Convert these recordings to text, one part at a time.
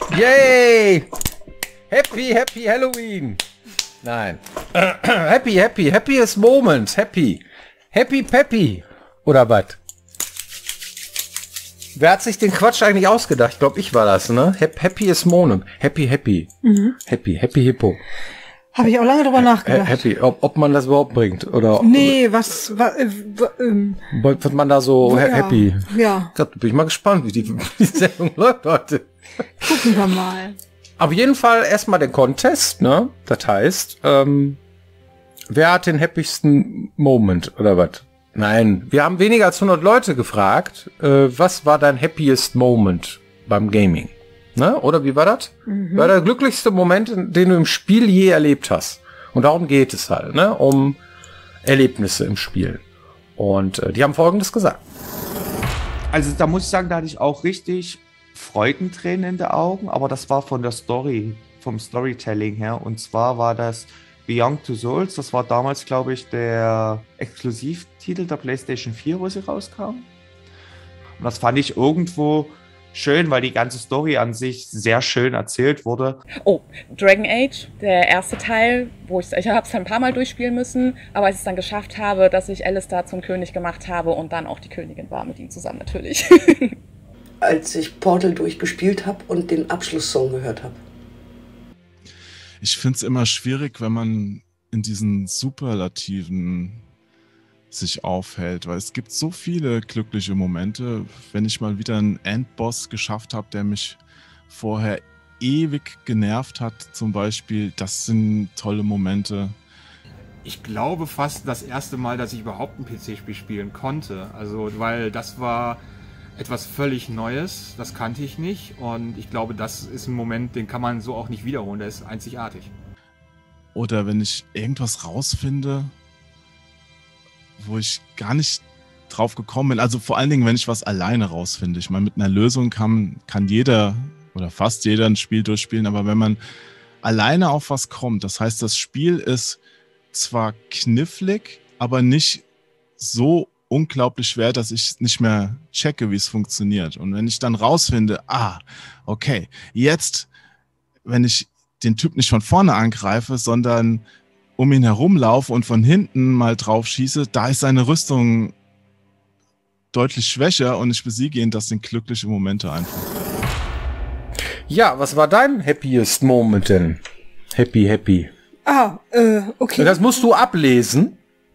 Yay! Happy Halloween! Nein. Happiest Moments. Happy Peppy. Oder was? Wer hat sich den Quatsch eigentlich ausgedacht? Ich glaube, ich war das, ne? Happiest Moment. Happy. Mhm. Happy Hippo. Habe ich auch lange drüber nachgedacht. Happy, ob man das überhaupt bringt, oder? Nee, was wird man da so happy? Ja. Gott, bin ich mal gespannt, wie die Sendung läuft heute. Gucken wir mal. Auf jeden Fall erstmal den Contest, ne? Das heißt, wer hat den happiesten Moment, oder was? Nein, wir haben weniger als 100 Leute gefragt, was war dein happiest Moment beim Gaming? Ne? Oder wie war das? War der glücklichste Moment, den du im Spiel je erlebt hast. Und darum geht es halt, ne? Um Erlebnisse im Spiel. Und die haben Folgendes gesagt. Also da muss ich sagen, da hatte ich auch richtig Freudentränen in den Augen, aber das war von der Story, vom Storytelling her. Und zwar war das Beyond Two Souls. Das war damals, glaube ich, der Exklusivtitel der PlayStation 4, wo sie rauskam. Und das fand ich irgendwo schön, weil die ganze Story an sich sehr schön erzählt wurde. Oh, Dragon Age, der erste Teil, wo ich habe es ein paar Mal durchspielen müssen, aber als ich es dann geschafft habe, dass ich Alistair zum König gemacht habe und dann auch die Königin war mit ihm zusammen natürlich. Als ich Portal durchgespielt habe und den Abschlusssong gehört habe. Ich finde es immer schwierig, wenn man in diesen Superlativen sich aufhält, weil es gibt so viele glückliche Momente, wenn ich mal wieder einen Endboss geschafft habe, der mich vorher ewig genervt hat, zum Beispiel, das sind tolle Momente. Ich glaube fast das erste Mal, dass ich überhaupt ein PC-Spiel spielen konnte, also weil das war etwas völlig Neues, das kannte ich nicht und ich glaube, das ist ein Moment, den kann man so auch nicht wiederholen, der ist einzigartig. Oder wenn ich irgendwas rausfinde, wo ich gar nicht drauf gekommen bin. Also vor allen Dingen, wenn ich was alleine rausfinde. Ich meine, mit einer Lösung kann jeder oder fast jeder ein Spiel durchspielen, aber wenn man alleine auf was kommt, das heißt, das Spiel ist zwar knifflig, aber nicht so unglaublich schwer, dass ich nicht mehr checke, wie es funktioniert. Und wenn ich dann rausfinde, okay, jetzt, wenn ich den Typ nicht von vorne angreife, sondern um ihn herumlaufe und von hinten mal drauf schieße, da ist seine Rüstung deutlich schwächer und ich besiege ihn, das sind glückliche Momente einfach. Ja, was war dein happiest Moment denn? Happy. Okay. Das musst du ablesen.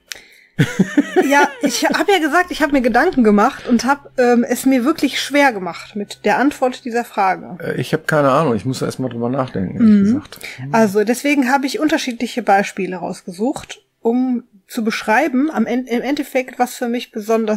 Ja, ich habe ja gesagt, ich habe mir Gedanken gemacht und habe es mir wirklich schwer gemacht mit der Antwort dieser Frage. Ich habe keine Ahnung, ich muss erst mal drüber nachdenken, ehrlich gesagt. Also deswegen habe ich unterschiedliche Beispiele rausgesucht, um zu beschreiben, im Endeffekt, was für mich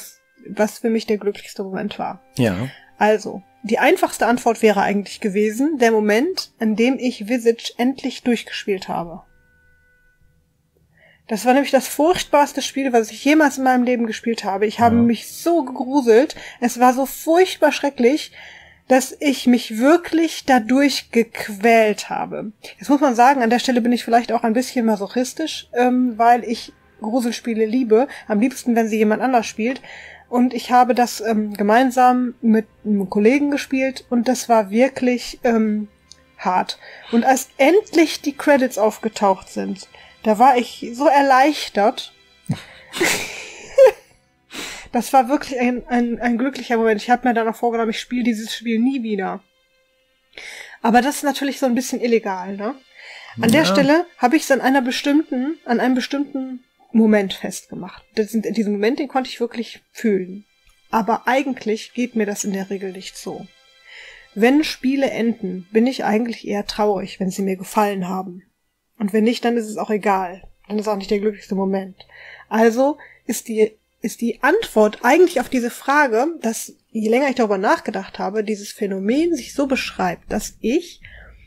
der glücklichste Moment war. Ja. Also, die einfachste Antwort wäre eigentlich gewesen, der Moment, an dem ich Visage endlich durchgespielt habe. Das war nämlich das furchtbarste Spiel, was ich jemals in meinem Leben gespielt habe. Ich habe mich so gegruselt. Es war so furchtbar schrecklich, dass ich mich wirklich dadurch gequält habe. Jetzt muss man sagen, an der Stelle bin ich vielleicht auch ein bisschen masochistisch, weil ich Gruselspiele liebe. Am liebsten, wenn sie jemand anders spielt. Und ich habe das gemeinsam mit einem Kollegen gespielt und das war wirklich hart. Und als endlich die Credits aufgetaucht sind, da war ich so erleichtert. Das war wirklich ein glücklicher Moment. Ich habe mir dann auch vorgenommen, ich spiele dieses Spiel nie wieder. Aber das ist natürlich so ein bisschen illegal, ne? An der Stelle habe ich es an einem bestimmten Moment festgemacht. Diesen Moment, den konnte ich wirklich fühlen. Aber eigentlich geht mir das in der Regel nicht so. Wenn Spiele enden, bin ich eigentlich eher traurig, wenn sie mir gefallen haben. Und wenn nicht, dann ist es auch egal. Dann ist auch nicht der glücklichste Moment. Also ist die Antwort eigentlich auf diese Frage, dass je länger ich darüber nachgedacht habe, dieses Phänomen sich so beschreibt, dass ich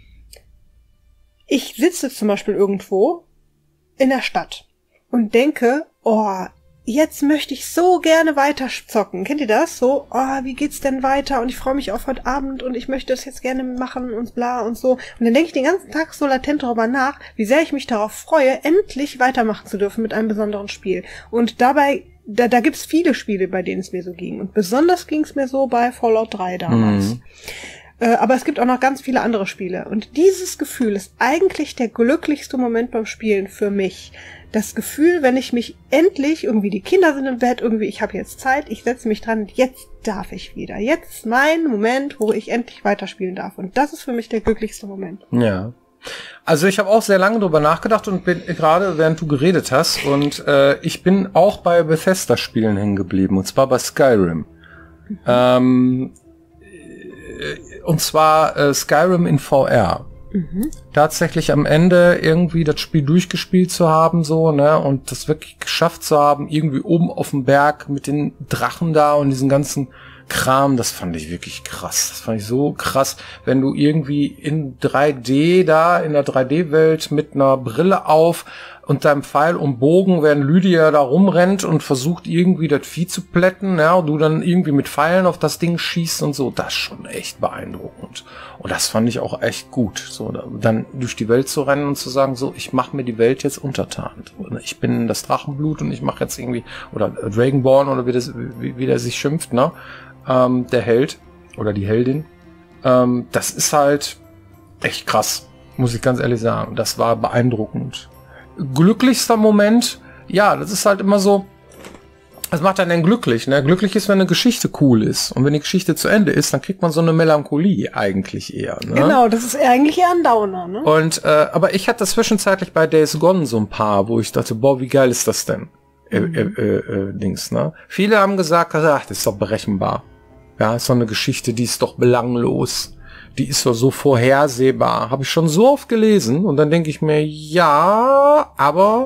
sitze zum Beispiel irgendwo in der Stadt und denke, jetzt möchte ich so gerne weiter zocken. Kennt ihr das? So, wie geht's denn weiter? Und ich freue mich auf heute Abend und ich möchte das jetzt gerne machen und bla und so. Und dann denke ich den ganzen Tag so latent darüber nach, wie sehr ich mich darauf freue, endlich weitermachen zu dürfen mit einem besonderen Spiel. Und dabei, da gibt's viele Spiele, bei denen es mir so ging. Und besonders ging es mir so bei Fallout 3 damals. Aber es gibt auch noch ganz viele andere Spiele. Und dieses Gefühl ist eigentlich der glücklichste Moment beim Spielen für mich. Das Gefühl, wenn ich mich endlich, irgendwie die Kinder sind im Bett, irgendwie ich habe jetzt Zeit, ich setze mich dran, jetzt darf ich wieder. Jetzt ist mein Moment, wo ich endlich weiterspielen darf. Und das ist für mich der glücklichste Moment. Ja. Also ich habe auch sehr lange drüber nachgedacht und bin gerade, während du geredet hast, und ich bin auch bei Bethesda-Spielen hängen geblieben, und zwar bei Skyrim. Und zwar Skyrim in VR. Tatsächlich am Ende irgendwie das Spiel durchgespielt zu haben, so, ne, und das wirklich geschafft zu haben, irgendwie oben auf dem Berg mit den Drachen da und diesen ganzen Kram, das fand ich wirklich krass. Das fand ich so krass, wenn du irgendwie in 3D da, in der 3D-Welt mit einer Brille auf und deinem Pfeil und Bogen, während Lydia da rumrennt und versucht irgendwie das Vieh zu plätten, ja, und du dann irgendwie mit Pfeilen auf das Ding schießt und so, das ist schon echt beeindruckend. Und das fand ich auch echt gut, so dann durch die Welt zu rennen und zu sagen, so, ich mache mir die Welt jetzt untertan. Ich bin das Drachenblut und ich mache jetzt irgendwie, oder Dragonborn oder wie der sich schimpft, ne? Der Held oder die Heldin. Das ist halt echt krass, muss ich ganz ehrlich sagen. Das war beeindruckend. Glücklichster Moment, ja, das ist halt immer so, was macht einen denn glücklich, ne? Glücklich ist, wenn eine Geschichte cool ist. Und wenn die Geschichte zu Ende ist, dann kriegt man so eine Melancholie eigentlich eher, ne? Genau, das ist eigentlich eher ein Downer, ne? Und, aber ich hatte zwischenzeitlich bei Days Gone so ein paar, wo ich dachte, boah, wie geil ist das denn? Dings, ne? Viele haben gesagt, ach, das ist doch berechenbar. Ja, ist doch eine Geschichte, die ist doch belanglos. Die ist doch so vorhersehbar. Habe ich schon so oft gelesen. Und dann denke ich mir, ja, aber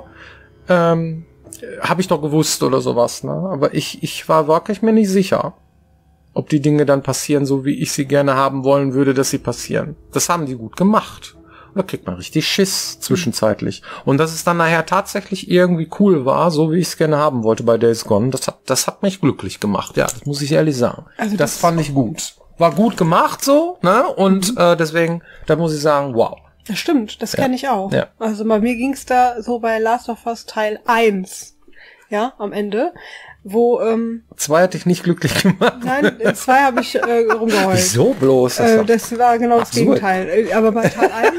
habe ich doch gewusst oder sowas. Ne? Aber ich war wirklich mir nicht sicher, ob die Dinge dann passieren, so wie ich sie gerne haben wollen würde, dass sie passieren. Das haben die gut gemacht. Und da kriegt man richtig Schiss zwischenzeitlich. Und dass es dann nachher tatsächlich irgendwie cool war, so wie ich es gerne haben wollte bei Days Gone, das hat mich glücklich gemacht. Ja, das muss ich ehrlich sagen. Also das fand ich gut. War gut gemacht so, ne? Und deswegen, da muss ich sagen, wow. Das stimmt, das kenne ich auch. Ja. Also bei mir ging's da so bei Last of Us Teil 1, ja, am Ende, wo 2 hat dich nicht glücklich gemacht. Nein, 2 habe ich rumgeheult. Wieso bloß? Das war genau das Gegenteil. Aber bei Teil 1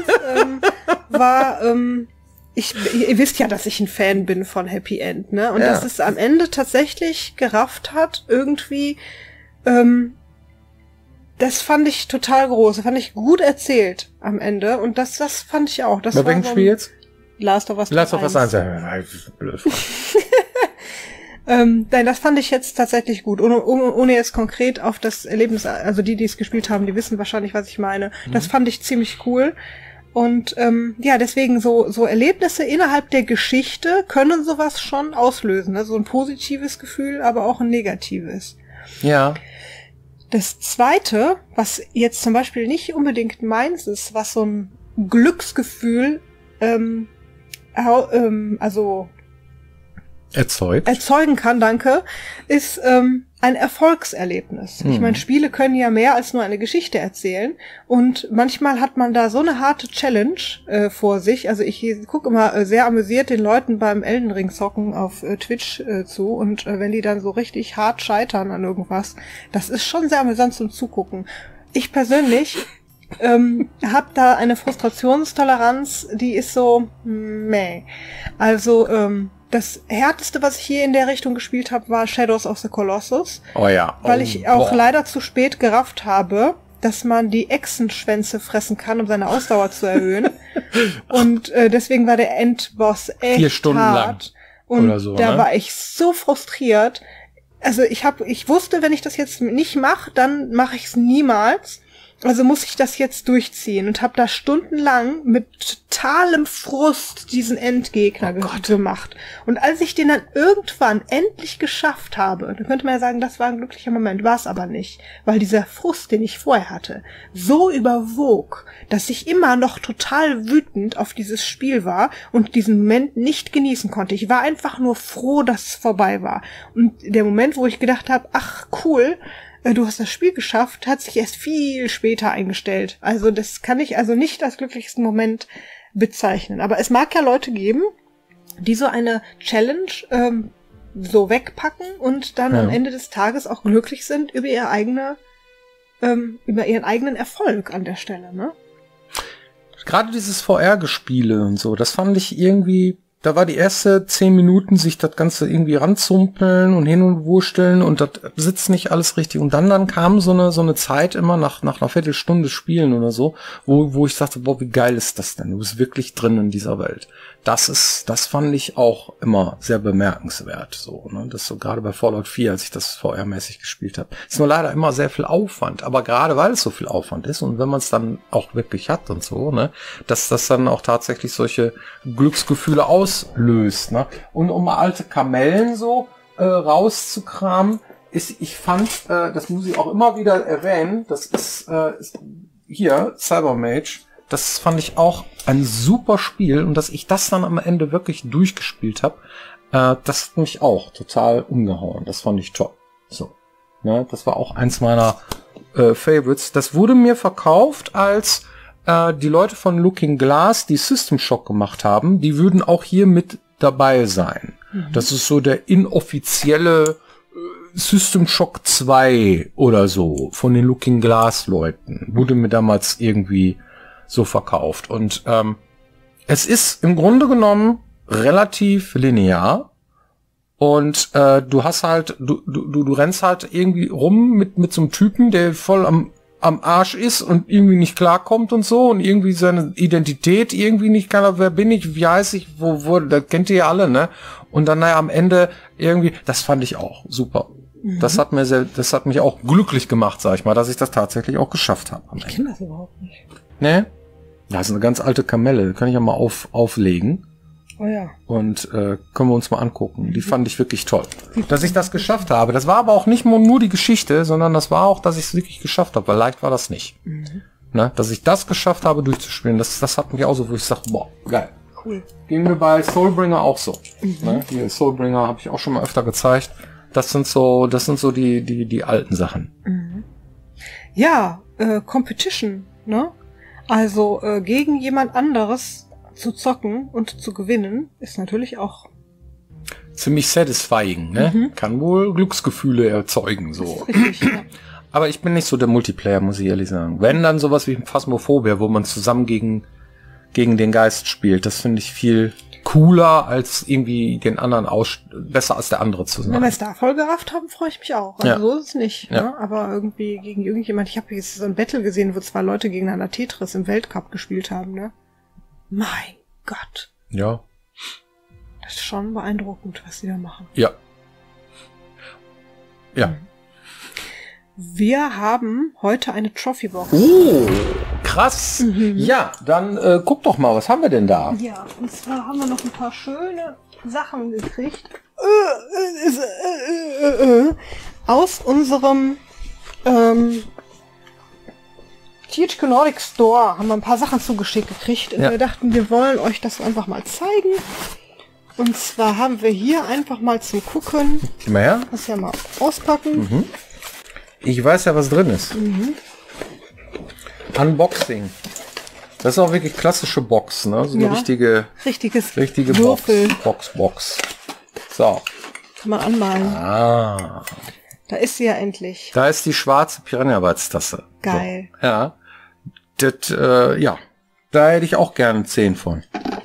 war ihr wisst ja, dass ich ein Fan bin von Happy End, ne? Und dass es am Ende tatsächlich gerafft hat, irgendwie das fand ich total groß. Das fand ich gut erzählt am Ende. Und das fand ich auch. Das bei welchem Spiel jetzt? Last of Us 1. Last of Us 1, ja. Blöd. Nein, das fand ich jetzt tatsächlich gut. Ohne jetzt konkret auf das Erlebnis, also die es gespielt haben, die wissen wahrscheinlich, was ich meine. Das fand ich ziemlich cool. Und deswegen so Erlebnisse innerhalb der Geschichte können sowas schon auslösen. Ne? So ein positives Gefühl, aber auch ein negatives. Ja. Das Zweite, was jetzt zum Beispiel nicht unbedingt meins ist, was so ein Glücksgefühl erzeugen kann, danke, ist ein Erfolgserlebnis. Ich meine, Spiele können ja mehr als nur eine Geschichte erzählen und manchmal hat man da so eine harte Challenge vor sich. Also ich gucke immer sehr amüsiert den Leuten beim Elden Ring zocken auf Twitch zu und wenn die dann so richtig hart scheitern an irgendwas, das ist schon sehr amüsant zum Zugucken. Ich persönlich habe da eine Frustrationstoleranz, die ist so meh. Also das härteste, was ich hier in der Richtung gespielt habe, war Shadows of the Colossus. Oh ja. Weil ich auch leider zu spät gerafft habe, dass man die Echsenschwänze fressen kann, um seine Ausdauer zu erhöhen. Und deswegen war der Endboss echt 4 Stunden hart. lang. Und oder so, da ne? war ich so frustriert. Also ich wusste, wenn ich das jetzt nicht mache, dann mache ich es niemals. Also muss ich das jetzt durchziehen und habe da stundenlang mit totalem Frust diesen Endgegner gemacht. Und als ich den dann irgendwann endlich geschafft habe, dann könnte man ja sagen, das war ein glücklicher Moment, war es aber nicht, weil dieser Frust, den ich vorher hatte, so überwog, dass ich immer noch total wütend auf dieses Spiel war und diesen Moment nicht genießen konnte. Ich war einfach nur froh, dass es vorbei war. Und der Moment, wo ich gedacht habe, ach cool, du hast das Spiel geschafft, hat sich erst viel später eingestellt. Also das kann ich also nicht als glücklichsten Moment bezeichnen. Aber es mag ja Leute geben, die so eine Challenge so wegpacken und dann am Ende des Tages auch glücklich sind über ihre eigene über ihren eigenen Erfolg an der Stelle, ne? Gerade dieses VR-Gespiele und so, das fand ich irgendwie, da war die erste 10 Minuten sich das Ganze irgendwie ranzumpeln und hin und wursteln und das sitzt nicht alles richtig. Und dann kam so eine Zeit immer nach einer Viertelstunde Spielen oder so, wo ich sagte, boah, wie geil ist das denn? Du bist wirklich drin in dieser Welt. Das fand ich auch immer sehr bemerkenswert, so, ne? Das so gerade bei Fallout 4, als ich das VR-mäßig gespielt habe. Ist nur leider immer sehr viel Aufwand, aber gerade weil es so viel Aufwand ist und wenn man es dann auch wirklich hat und so, ne, dass das dann auch tatsächlich solche Glücksgefühle auslöst, ne? Und um alte Kamellen so rauszukramen, ich fand, das muss ich auch immer wieder erwähnen, das ist hier Cybermage. Das fand ich auch ein super Spiel und dass ich das dann am Ende wirklich durchgespielt habe, das hat mich auch total umgehauen. Das fand ich toll. So, ne, das war auch eins meiner Favorites. Das wurde mir verkauft als die Leute von Looking Glass, die System Shock gemacht haben, die würden auch hier mit dabei sein. Das ist so der inoffizielle System Shock 2 oder so von den Looking Glass Leuten. Wurde mir damals irgendwie so verkauft. Und es ist im Grunde genommen relativ linear. Und du hast halt, du rennst halt irgendwie rum mit so einem Typen, der voll am Arsch ist und irgendwie nicht klarkommt und so und irgendwie seine Identität irgendwie nicht kann, wer bin ich, wie heiß ich, wo, das kennt ihr ja alle, ne? Und dann am Ende irgendwie, das fand ich auch super. Das hat mich auch glücklich gemacht, sag ich mal, dass ich das tatsächlich auch geschafft habe. Ich kenne das überhaupt nicht. Ne? Das ist eine ganz alte Kamelle, kann ich ja mal auflegen. Oh ja. Und können wir uns mal angucken. Die fand ich wirklich toll. Dass ich das geschafft habe. Das war aber auch nicht nur die Geschichte, sondern das war auch, dass ich es wirklich geschafft habe, weil leicht war das nicht. Ne? Dass ich das geschafft habe, durchzuspielen, das hat mich auch so, wo ich sage, boah, geil. Cool. Ging mir bei Soulbringer auch so. Ne? Die Soulbringer habe ich auch schon mal öfter gezeigt. Das sind so die alten Sachen. Ja, Competition, ne? Also gegen jemand anderes zu zocken und zu gewinnen, ist natürlich auch ziemlich satisfying, ne? Kann wohl Glücksgefühle erzeugen, so. richtig, ja. Aber ich bin nicht so der Multiplayer, muss ich ehrlich sagen. Wenn, dann sowas wie Phasmophobia, wo man zusammen gegen den Geist spielt. Das finde ich viel cooler, als irgendwie den anderen besser als der andere zu sein. Wenn wir es da voll gerafft haben, freue ich mich auch. Also Ja. so ist es nicht. Ja. Ne? Aber irgendwie gegen irgendjemand, ich habe jetzt so ein Battle gesehen, wo 2 Leute gegeneinander Tetris im Weltcup gespielt haben, ne? Mein Gott. Ja. Das ist schon beeindruckend, was die da machen. Ja. Ja. Wir haben heute eine Trophy-Box. Oh, krass. Ja, dann guck doch mal, was haben wir denn da? Ja, und zwar haben wir noch ein paar schöne Sachen gekriegt. Aus unserem THQ Nordic Store haben wir ein paar Sachen zugeschickt gekriegt. Und Ja. wir dachten, wir wollen euch das einfach mal zeigen. Und zwar haben wir hier einfach mal zum Gucken, Geh mal her. das ja mal auspacken. Ich weiß ja, was drin ist. Unboxing. Das ist auch wirklich klassische Box, ne? So eine Ja. richtige Richtige Würfel. Box. So. Kann man anmalen. Ah. Da ist sie ja endlich. Da ist die schwarze Piranha-Bytes-Tasse. Geil. So. Ja. Das, ja. Da hätte ich auch gerne 10 von.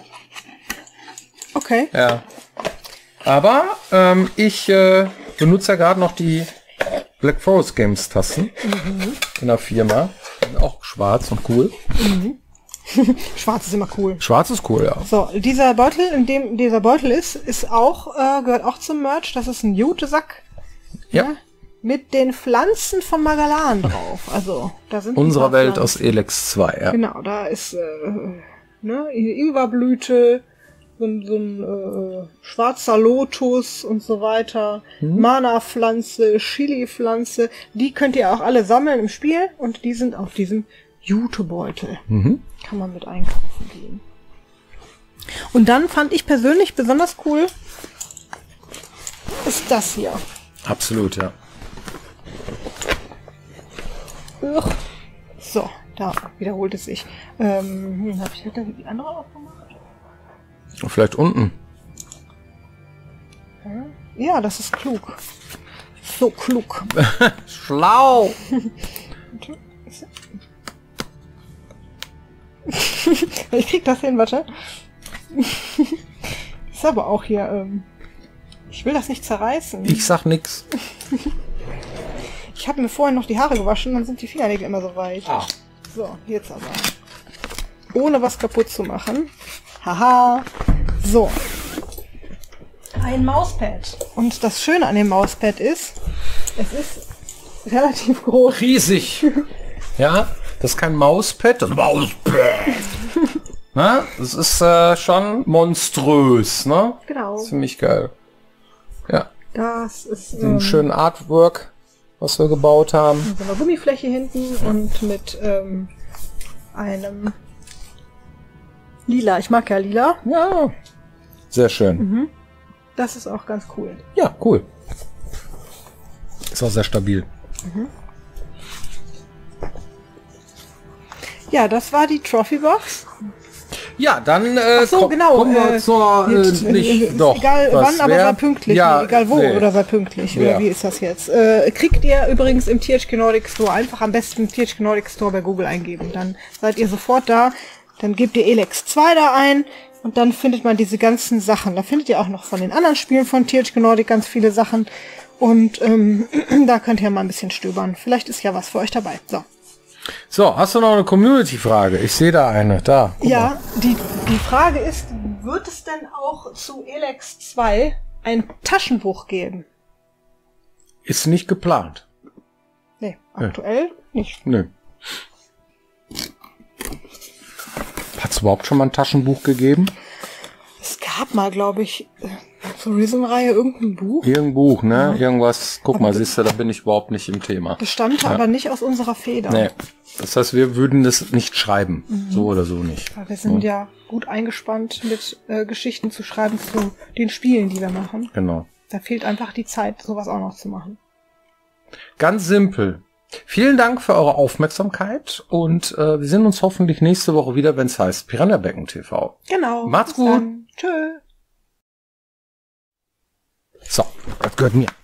Okay. Ja. Aber ich benutze ja gerade noch die Black Forest Games Tassen in der Firma. Die sind auch schwarz und cool. Schwarz ist immer cool. Schwarz ist cool, ja. So, dieser Beutel, in dem dieser Beutel ist auch, gehört auch zum Merch. Das ist ein Jutesack. Ja. Ne? Mit den Pflanzen von Magalan drauf. Also, da sind Unserer ein paar Welt Pflanzen. aus Elex 2, ja. Genau, da ist ne, Ingwerblüte, so ein schwarzer Lotus und so weiter, Mana-Pflanze, Chili-Pflanze, die könnt ihr auch alle sammeln im Spiel und die sind auf diesem Jutebeutel. Kann man mit einkaufen gehen. Und dann fand ich persönlich besonders cool, ist das hier. Absolut, ja. Ugh. So, da wiederholt es sich. Hab ich die andere aufgemacht? Vielleicht unten. Ja, das ist klug. So klug. Schlau! Ich krieg das hin, warte. Ist aber auch hier, ich will das nicht zerreißen. Ich sag nix. Ich habe mir vorhin noch die Haare gewaschen, dann sind die Fingernägel immer so weich. Ah. So, jetzt aber. Ohne was kaputt zu machen. Haha. So. Ein Mauspad. Und das Schöne an dem Mauspad ist, es ist relativ groß. Riesig. Ja, das ist kein Mauspad, das ist ein Mauspad. Na, das ist schon monströs, ne? Genau. Ziemlich geil. Ja, Das ist einen schönen Artwork, was wir gebaut haben. so eine Gummifläche hinten und mit einem Lila. Ich mag ja Lila. Ja, sehr schön. Das ist auch ganz cool. Ja, cool. Ist auch sehr stabil. Ja, das war die Trophy-Box. Ja, dann Ach so, genau. kommen wir zur nicht doch. Egal was wann, aber wär? sei pünktlich. Ja, Nee, egal wo, nee. oder sei pünktlich. Wer? Oder wie ist das jetzt? Kriegt ihr übrigens im THQ Nordic Store. Einfach am besten im THQ Nordic Store bei Google eingeben. Dann seid ihr sofort da. Dann gebt ihr Elex 2 da ein. Und dann findet man diese ganzen Sachen. Da findet ihr auch noch von den anderen Spielen von THQ Nordic ganz viele Sachen. Und da könnt ihr mal ein bisschen stöbern. Vielleicht ist ja was für euch dabei. So, hast du noch eine Community-Frage? Ich sehe da eine. Da. Guck mal. Ja, die Frage ist, wird es denn auch zu Elex 2 ein Taschenbuch geben? Ist nicht geplant. Nee, aktuell nicht. Nö. Hat es überhaupt schon mal ein Taschenbuch gegeben? Es gab mal, glaube ich, zur Rhythm-Reihe irgendein Buch. Irgendein Buch, ne? Irgendwas. Guck mal, siehst du, da bin ich überhaupt nicht im Thema. Bestand aber nicht aus unserer Feder. Nee. Das heißt, wir würden das nicht schreiben. So oder so nicht. Weil wir sind ja gut eingespannt mit Geschichten zu schreiben zu den Spielen, die wir machen. Genau. Da fehlt einfach die Zeit, sowas auch noch zu machen. Ganz simpel. Vielen Dank für eure Aufmerksamkeit und wir sehen uns hoffentlich nächste Woche wieder, wenn es heißt Piranha Becken TV. Genau. Macht's bis gut. dann. Tschö. So, das gehört mir.